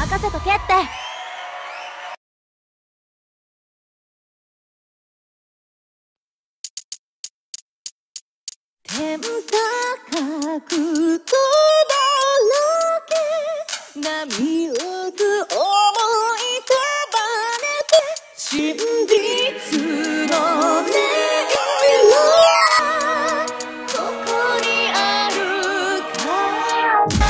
任せとけって。天高く飛ばなけ波打つ想い束ねて真実の音色ここにあるから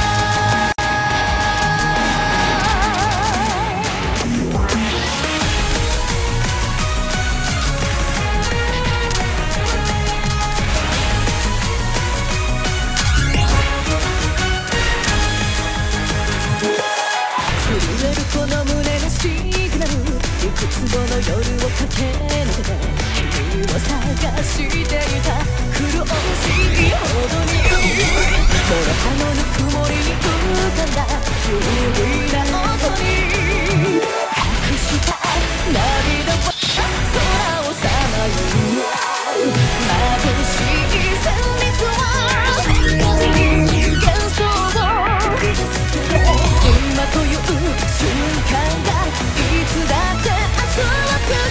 この胸のシグナルいくつもの夜を駆け抜けて君を探していた苦しいほどにモロハのぬくもりに浮かんだ不意な音に隠した涙は空をさまよう眩しい旋律は幻想を今という瞬間がいつだって明日は来る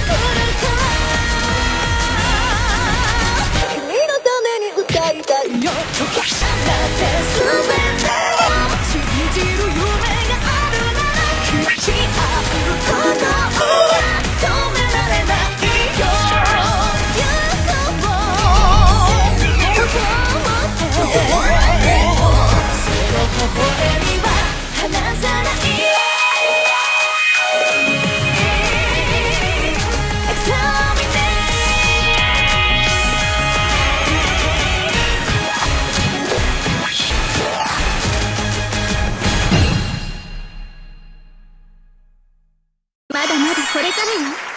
から君のために歌いたいよだって全てを信じる夢があるなら開き合うことは止められないよ行こうその微笑みは離さないまだまだこれからよ。